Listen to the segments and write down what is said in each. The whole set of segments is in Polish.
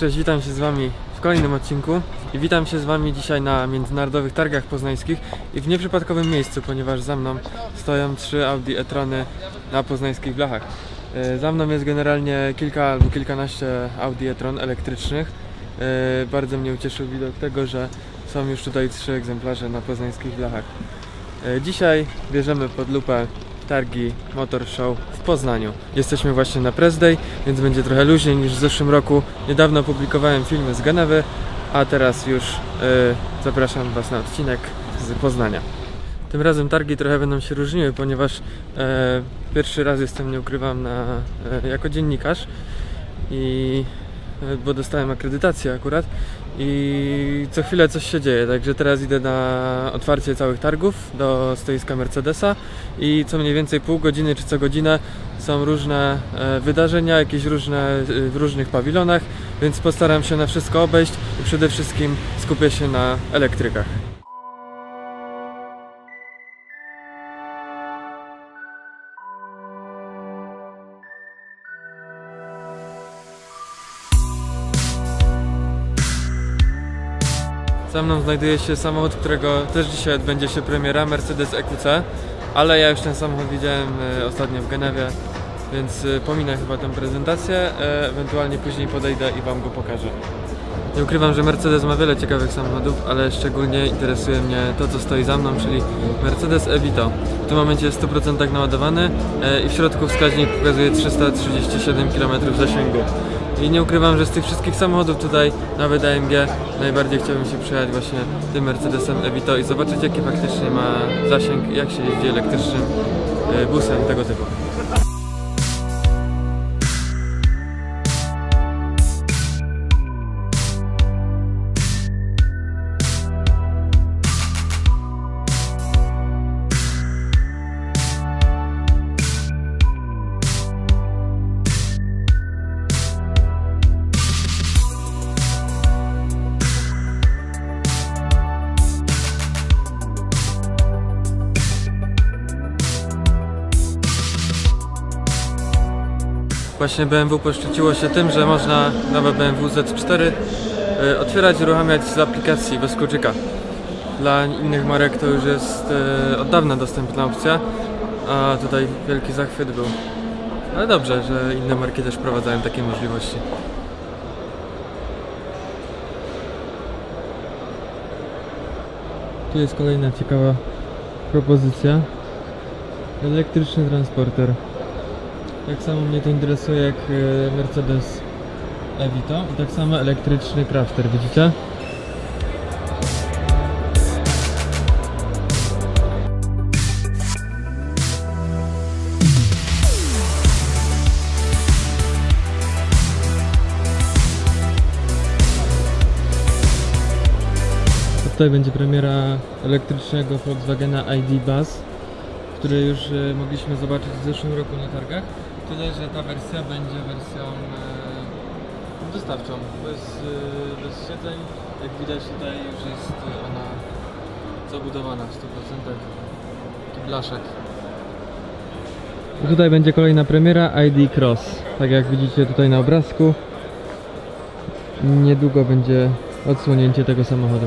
Cześć, witam się z Wami w kolejnym odcinku i witam się z Wami dzisiaj na Międzynarodowych Targach Poznańskich i w nieprzypadkowym miejscu, ponieważ za mną stoją 3 Audi e-trony na poznańskich blachach. Za mną jest generalnie kilka albo kilkanaście Audi e-tron elektrycznych. Bardzo mnie ucieszył widok tego, że są już tutaj 3 egzemplarze na poznańskich blachach. Dzisiaj bierzemy pod lupę targi Motor Show w Poznaniu. Jesteśmy właśnie na Press Day, więc będzie trochę luźniej niż w zeszłym roku. Niedawno publikowałem filmy z Genewy, a teraz już zapraszam Was na odcinek z Poznania. Tym razem targi trochę będą się różniły, ponieważ pierwszy raz jestem, nie ukrywam, jako dziennikarz, bo dostałem akredytację akurat i co chwilę coś się dzieje, także teraz idę na otwarcie całych targów do stoiska Mercedesa i co mniej więcej pół godziny czy co godzinę są różne wydarzenia, jakieś w różnych pawilonach, więc postaram się na wszystko obejść i przede wszystkim skupię się na elektrykach. Za mną znajduje się samochód, którego też dzisiaj odbędzie się premiera, Mercedes EQC, ale ja już ten samochód widziałem ostatnio w Genewie, więc pominę chyba tę prezentację, ewentualnie później podejdę i Wam go pokażę. Nie ukrywam, że Mercedes ma wiele ciekawych samochodów, ale szczególnie interesuje mnie to, co stoi za mną, czyli Mercedes e-Vito. W tym momencie jest w 100% naładowany i w środku wskaźnik pokazuje 337 km zasięgu. I nie ukrywam, że z tych wszystkich samochodów tutaj, nawet AMG, najbardziej chciałbym się przejechać właśnie tym Mercedesem e-Vito i zobaczyć, jaki faktycznie ma zasięg i jak się jeździ elektrycznym busem tego typu. Właśnie BMW poszczyciło się tym, że można nowe BMW Z4 otwierać i uruchamiać z aplikacji bez kluczyka. Dla innych marek to już jest od dawna dostępna opcja, a tutaj wielki zachwyt był. Ale dobrze, że inne marki też wprowadzają takie możliwości. Tu jest kolejna ciekawa propozycja. Elektryczny transporter. Tak samo mnie to interesuje jak Mercedes e-Vito i tak samo elektryczny Crafter, widzicie? Tutaj będzie premiera elektrycznego Volkswagena ID Buzz, który już mogliśmy zobaczyć w zeszłym roku na targach. Tyle, że ta wersja będzie wersją dostawczą, bez siedzeń. Jak widać tutaj już jest ona zabudowana w 100%. Taki blaszek. I tutaj będzie kolejna premiera ID Cross. Tak jak widzicie tutaj na obrazku. Niedługo będzie odsłonięcie tego samochodu.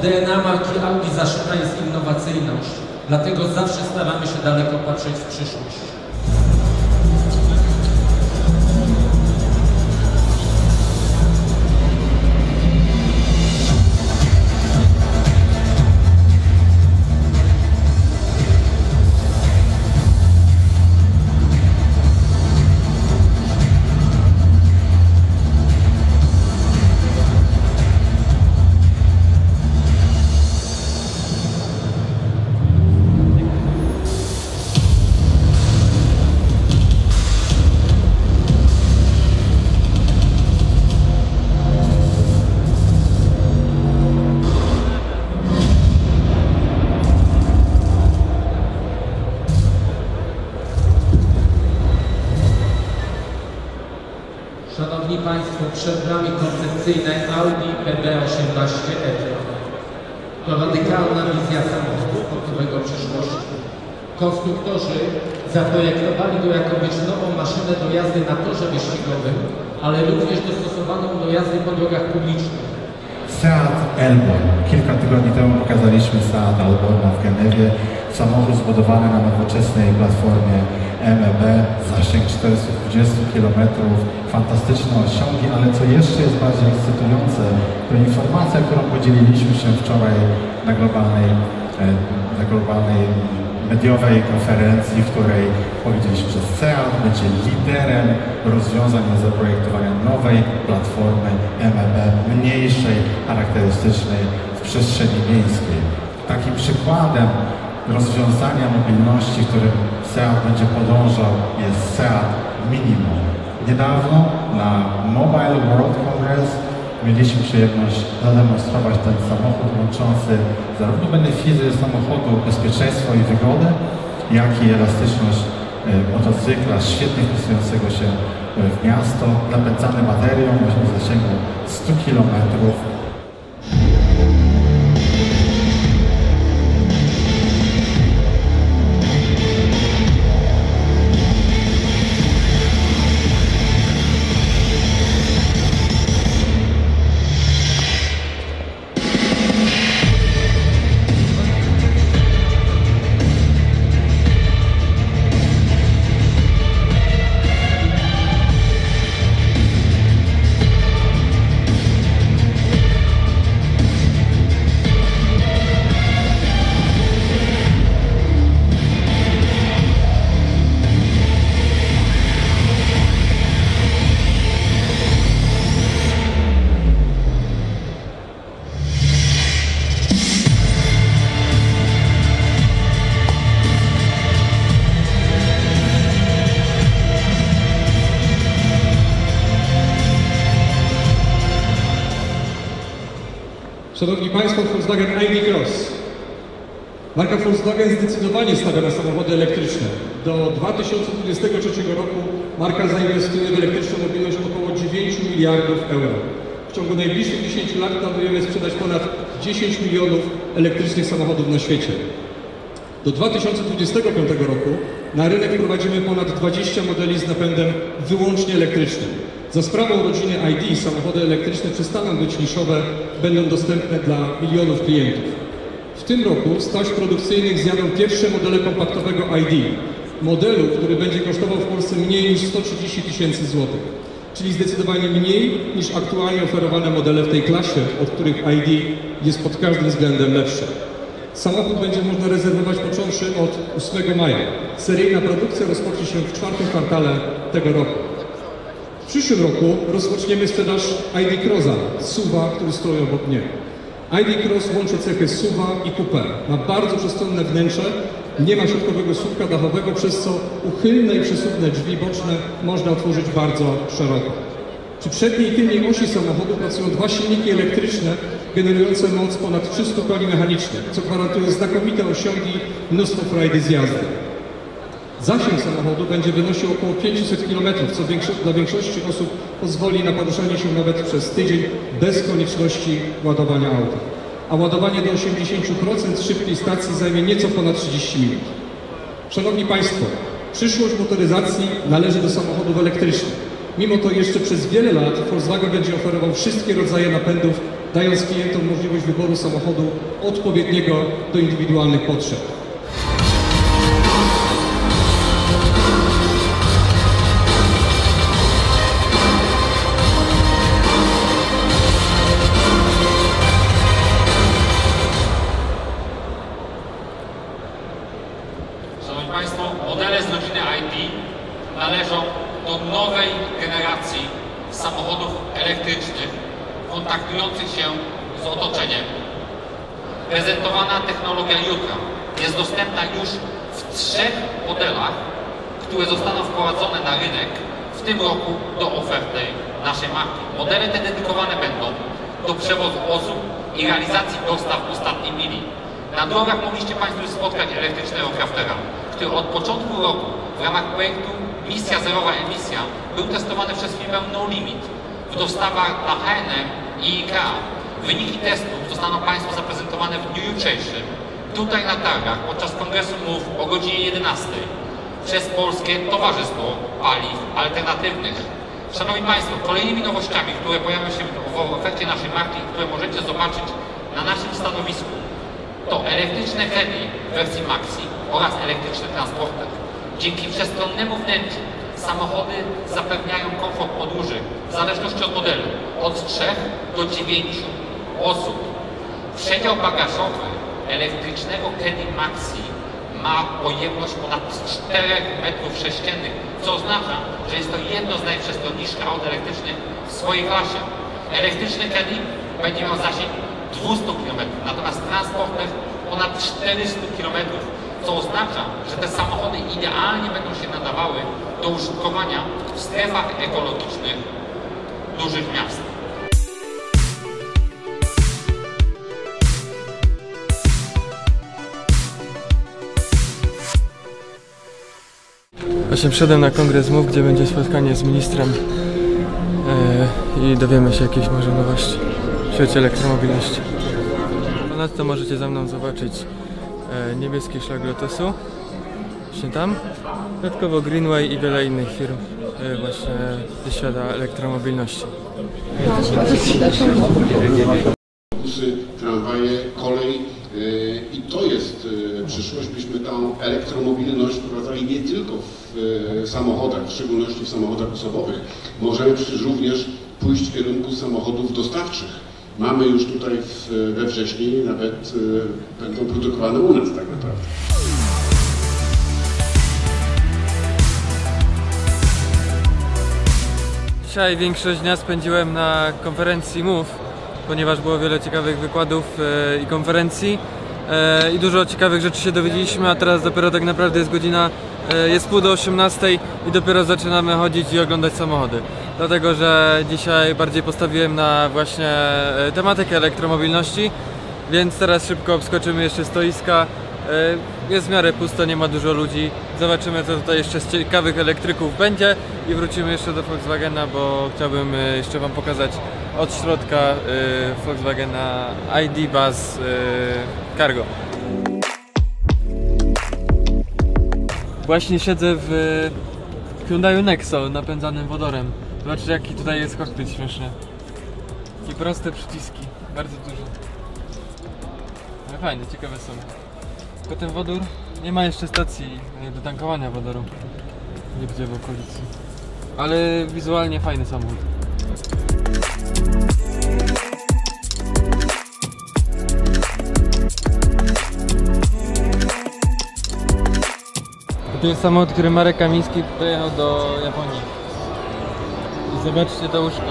DNA marki Audi zaszyta jest innowacyjność, dlatego zawsze staramy się daleko patrzeć w przyszłość. Szanowni Państwo, przed nami koncepcyjne Audi EB18 e-tron. To radykalna wizja samochodu sportowego przyszłości. Konstruktorzy zaprojektowali go jako być nową maszynę do jazdy na torze wyścigowym, ale również dostosowaną do jazdy po drogach publicznych. Seat Elborn. Kilka tygodni temu pokazaliśmy Seat Elborna w Genewie. Samochód zbudowany na nowoczesnej platformie MEB, zasięg 420 km, fantastyczne osiągi, ale co jeszcze jest bardziej ekscytujące, to informacja, którą podzieliliśmy się wczoraj na globalnej mediowej konferencji, w której powiedzieliśmy, że Seat będzie liderem rozwiązań na zaprojektowanie nowej platformy MEB, mniejszej, charakterystycznej w przestrzeni miejskiej. Takim przykładem rozwiązania mobilności, którym Seat będzie podążał, jest Seat Minimo. Niedawno na Mobile World Congress mieliśmy przyjemność zademonstrować ten samochód łączący zarówno beneficy samochodu, bezpieczeństwo i wygodę, jak i elastyczność motocykla świetnie wpisującego się w miasto, napędzany baterią o zasięgu 100 km. Szanowni Państwo, Volkswagen ID Cross. Marka Volkswagen zdecydowanie stawia na samochody elektryczne. Do 2023 roku marka zainwestuje w elektryczną mobilność około 9 miliardów euro. W ciągu najbliższych 10 lat planujemy sprzedać ponad 10 milionów elektrycznych samochodów na świecie. Do 2025 roku na rynek wprowadzimy ponad 20 modeli z napędem wyłącznie elektrycznym. Za sprawą rodziny ID samochody elektryczne przestaną być niszowe, będą dostępne dla milionów klientów. W tym roku z taśm produkcyjnych zjadą pierwsze modele kompaktowego ID, modelu, który będzie kosztował w Polsce mniej niż 130 tysięcy złotych, czyli zdecydowanie mniej niż aktualnie oferowane modele w tej klasie, od których ID jest pod każdym względem lepsze. Samochód będzie można rezerwować począwszy od 8 maja. Seryjna produkcja rozpocznie się w czwartym kwartale tego roku. W przyszłym roku rozpoczniemy sprzedaż ID Crossa, SUV-a, który stoi obok mnie. ID Cross łączy cechy SUV-a i coupé. Ma bardzo przestronne wnętrze, nie ma środkowego słupka dachowego, przez co uchylne i przesuwne drzwi boczne można otworzyć bardzo szeroko. Przy przedniej i tylnej osi samochodu pracują dwa silniki elektryczne generujące moc ponad 300 koni mechanicznych, co gwarantuje znakomite osiągi i mnóstwo frajdy z jazdy. Zasięg samochodu będzie wynosił około 500 km, co dla większości osób pozwoli na poruszanie się nawet przez tydzień bez konieczności ładowania auta. A ładowanie do 80% szybkiej stacji zajmie nieco ponad 30 minut. Szanowni Państwo, przyszłość motoryzacji należy do samochodów elektrycznych. Mimo to jeszcze przez wiele lat Volkswagen będzie oferował wszystkie rodzaje napędów dając klientom możliwość wyboru samochodu odpowiedniego do indywidualnych potrzeb. Szanowni Państwo, modele z rodziny ID należą do nowej generacji samochodów elektrycznych kontaktujących się z otoczeniem. Prezentowana technologia jutra jest dostępna już w 3 modelach, które zostaną wprowadzone na rynek w tym roku do oferty naszej marki. Modele te dedykowane będą do przewozu osób i realizacji dostaw w ostatniej mili. Na drogach mogliście Państwo spotkać elektrycznego craftera, który od początku roku w ramach projektu Misja Zerowa Emisja był testowany przez firmę No Limit w dostawach dla H&M i IKEA. Wyniki testów zostaną Państwu zaprezentowane w dniu jutrzejszym, tutaj na targach podczas kongresu MOVE o godzinie 11 przez Polskie Towarzystwo Paliw Alternatywnych. Szanowni Państwo, kolejnymi nowościami, które pojawią się w ofercie naszej marki, które możecie zobaczyć na naszym stanowisku, to elektryczne Caddy w wersji Maxi oraz elektryczny transporter. Dzięki przestronnemu wnętrzu samochody zapewniają komfort podróży w zależności od modelu od 3 do 9 osób. Przedział bagażowy elektrycznego Caddy Maxi ma pojemność ponad 4 m3, co oznacza, że jest to jedno z najprzestronniejszych aut elektrycznych w swojej klasie. Elektryczny Caddy będzie miał zasięg 200 km, natomiast transporter ponad 400 km, co oznacza, że te samochody idealnie będą się nadawały do użytkowania w strefach ekologicznych dużych miast. Właśnie wszedłem na kongres MOVE, gdzie będzie spotkanie z ministrem i dowiemy się jakieś może nowości w świecie elektromobilności. Ponadto możecie za mną zobaczyć niebieski szlak Lotusu, właśnie tam, dodatkowo Greenway i wiele innych firm właśnie ze świata elektromobilności. Busy, tramwaje, kolej i to jest przyszłość, byśmy tą elektromobilność wprowadzali nie tylko w samochodach, w szczególności w samochodach osobowych. Możemy przecież również pójść w kierunku samochodów dostawczych. Mamy już tutaj we wrześniu, nawet będą produkowane u nas tak naprawdę. Dzisiaj większość dnia spędziłem na konferencji MOVE, ponieważ było wiele ciekawych wykładów i konferencji i dużo ciekawych rzeczy się dowiedzieliśmy, a teraz dopiero tak naprawdę jest godzina, jest pół do 18 i dopiero zaczynamy chodzić i oglądać samochody. Dlatego, że dzisiaj bardziej postawiłem na właśnie tematykę elektromobilności, więc teraz szybko obskoczymy jeszcze stoiska. Jest w miarę pusto, nie ma dużo ludzi. Zobaczymy, co tutaj jeszcze z ciekawych elektryków będzie i wrócimy jeszcze do Volkswagena, bo chciałbym jeszcze Wam pokazać od środka Volkswagena ID Buzz Cargo. Właśnie siedzę w Hyundai Nexo napędzanym wodorem. Zobaczcie, jaki tutaj jest kokpit śmieszny. Takie proste przyciski, bardzo dużo. Ale fajne, ciekawe są. Tylko ten wodór, nie ma jeszcze stacji do tankowania wodoru nigdzie w okolicy. Ale wizualnie fajny samochód. To jest samochód, który Marek Kamiński pojechał do Japonii. I zobaczcie to łóżko.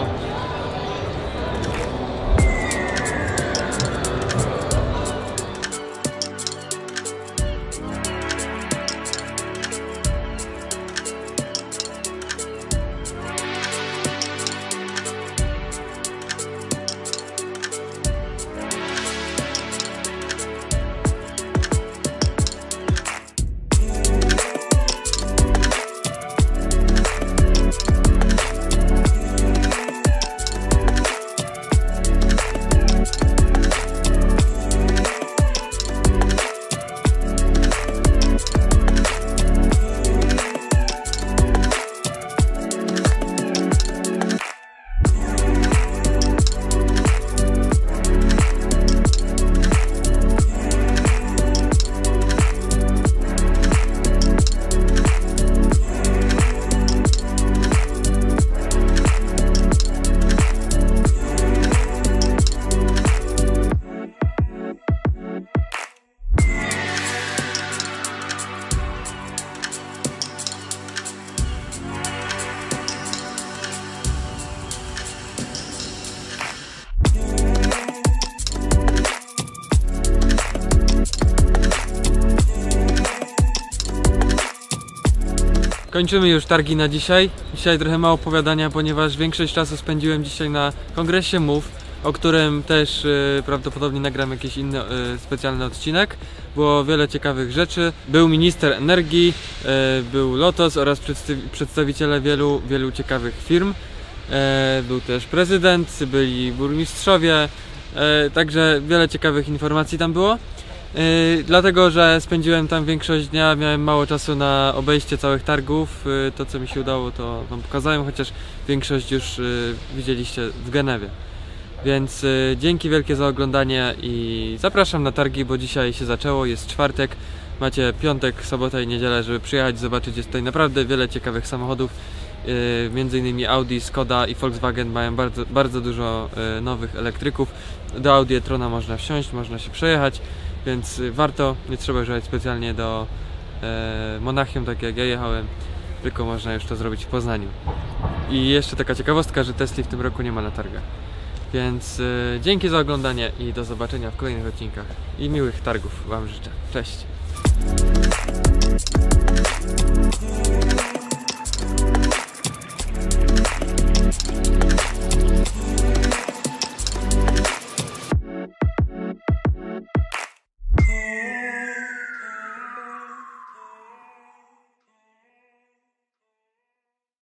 Kończymy już targi na dzisiaj. Dzisiaj trochę mało opowiadania, ponieważ większość czasu spędziłem dzisiaj na kongresie MOVE, o którym też prawdopodobnie nagram jakiś inny specjalny odcinek. Było wiele ciekawych rzeczy. Był minister energii, był Lotos oraz przedstawiciele wielu ciekawych firm. Był też prezydent, byli burmistrzowie, także wiele ciekawych informacji tam było. Dlatego, że spędziłem tam większość dnia, miałem mało czasu na obejście całych targów. To, co mi się udało, to wam pokazałem, chociaż większość już widzieliście w Genewie. Więc dzięki wielkie za oglądanie i zapraszam na targi, bo dzisiaj się zaczęło, jest czwartek, macie piątek, sobotę i niedzielę, żeby przyjechać, zobaczyć. Jest tutaj naprawdę wiele ciekawych samochodów, między innymi Audi, Skoda i Volkswagen mają bardzo dużo nowych elektryków. Do Audi e-trona można wsiąść, można się przejechać, więc warto, nie trzeba jechać specjalnie do Monachium, tak jak ja jechałem, tylko można już to zrobić w Poznaniu. I jeszcze taka ciekawostka, że Tesli w tym roku nie ma na targach. Więc dzięki za oglądanie i do zobaczenia w kolejnych odcinkach i miłych targów wam życzę. Cześć!